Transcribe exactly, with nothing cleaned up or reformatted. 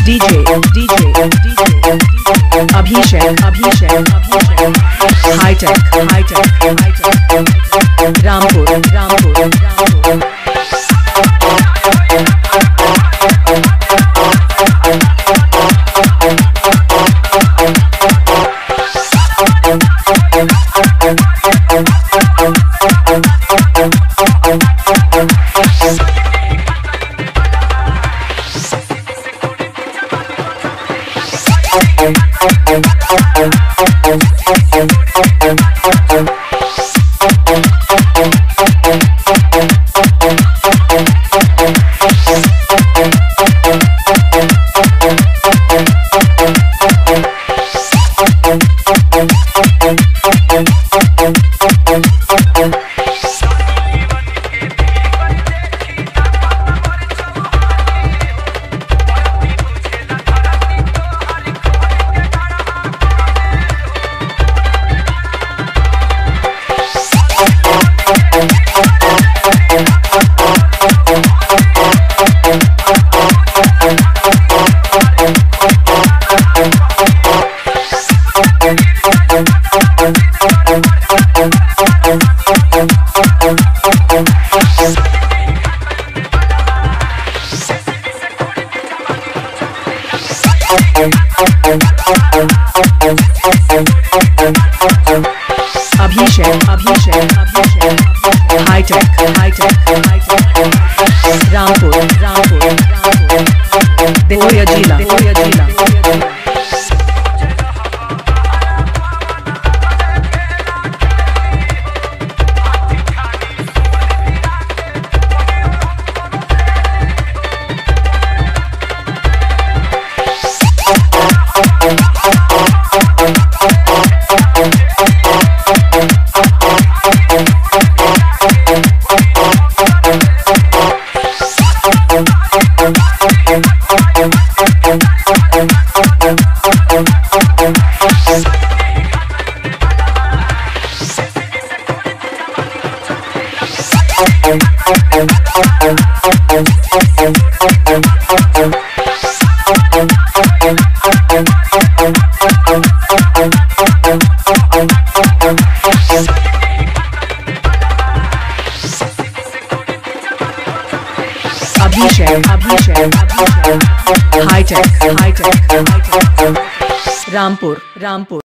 DJ DJ DJ Abhishek Abhishek Abhishek hitech hitech hitech Rampur Rampur Rampur Abhishek Abhishek Abhishek hitech hitech hitech Rampur Rampur Rampur Deoria जिला देवरिया जिला Abhishek Abhishek Abhishek hitech hitech hitech Rampur Rampur